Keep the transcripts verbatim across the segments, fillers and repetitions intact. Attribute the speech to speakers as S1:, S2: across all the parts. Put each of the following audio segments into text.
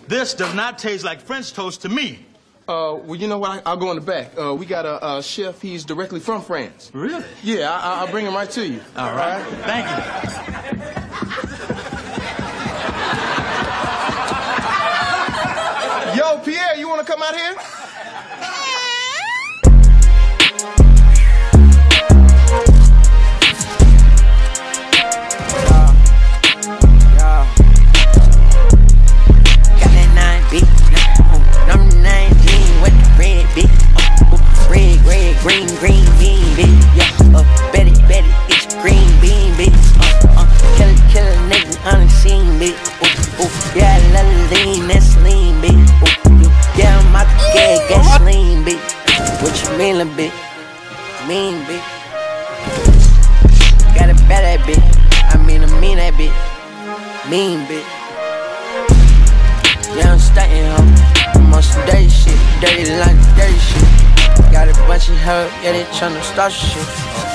S1: This does not taste like French toast to me.
S2: Uh, well, you know what? I, I'll go in the back. Uh, we got a, a chef. He's directly from France.
S1: Really?
S2: Yeah, I, I'll bring him right to you.
S1: All right. Thank
S2: you. Yo, Pierre, you want to come out here?
S3: Green, green bean, bitch, yeah, uh, Betty, Betty, it's green bean, bitch, uh, uh, kill it, kill it, nigga, unseen, bitch, ooh, ooh, yeah, I love it lean, that's lean, bitch, ooh, yeah, I'm out to get gasoline, bitch, what you mean, little bitch, mean, bitch, gotta bet that bitch, I mean, I mean that bitch, mean, bitch, yeah, I'm stuntin', ho, I'm on some dirty shit, dirty like dirty shit. Got a bunch of help, yeah, they tryna start shit.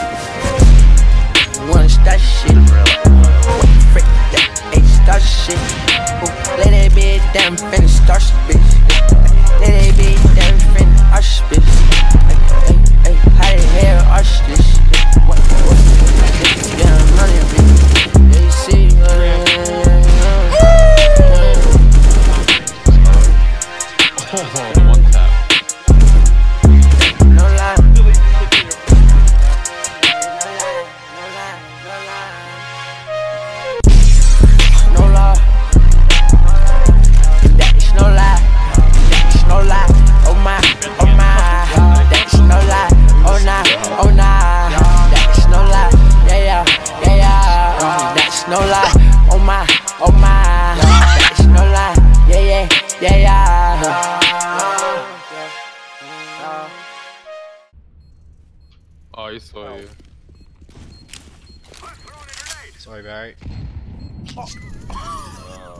S3: Wanna start shit. What the frick, that ain't start shit. Ooh, let that bitch down, finna start shit, bitch. Let that bitch down, finna arch, bitch. Hey, hey, how the hell arch this shit? What, what, yeah, I'm running, bitch. Yeah, you see,
S4: Oh, one tap.
S3: No lie, oh my, oh my, that's no lie, yeah, yeah, yeah, yeah.
S4: Oh, he saw you.
S5: Sorry, Barry.
S4: Oh.